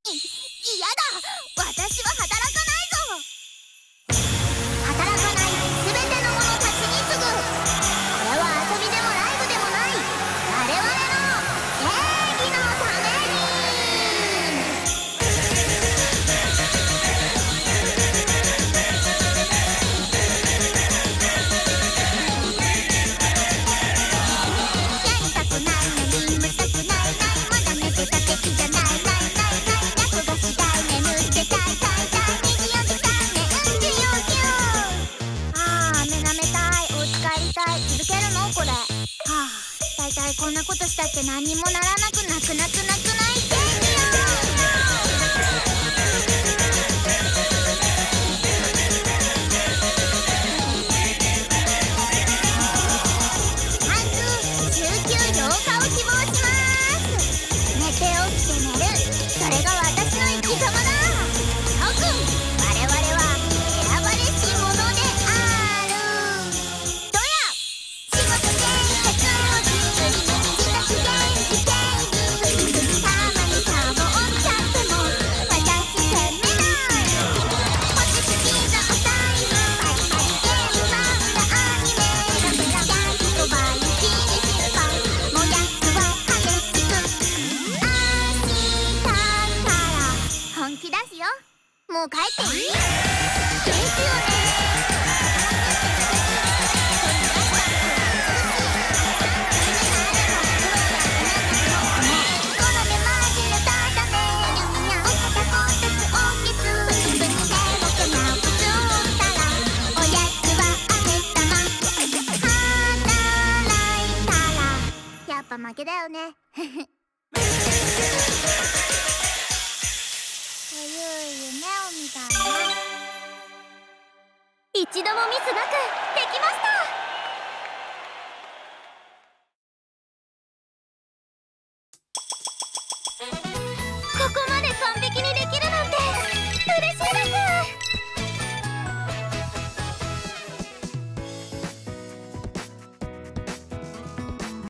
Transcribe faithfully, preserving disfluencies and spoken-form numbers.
嫌だ、私は働かないぞ。働かない全ての者たちに次ぐ。これは遊びでもライブでもない、我々の正義のために。やりたくないのに眠たくないない、まだ寝てた敵じゃないないないない、役が次第眠ってたいたいたい、にじよじかんねうんじゅよきゅう。ああ、目なめたい、お家帰りたい、続けるのこれ。はあ、だいたいこんなことしたって何にもならなくなくなくなくない天気よ。まず週休ようかを希望します。寝て起きて寝る、それが私の生き様だ。諸君、我々は選ばれし者である。どや、仕事生活を自由に自宅元気元気、たまにサボっちゃっても私責めない。ポテチピザおタイム、パリパリゲーム漫画アニメ、ラブラギャンとバイキにしるか、もやつは激しく。明日から本気出すよ。もう帰っていい？ですよね。この目混じれただね、にゃん起きたこてつおきつ、ぶつぶつで僕がぶつったら、おやつはあげたま、働いたらやっぱ負けだよね。という夢を見たね。一度もミスなく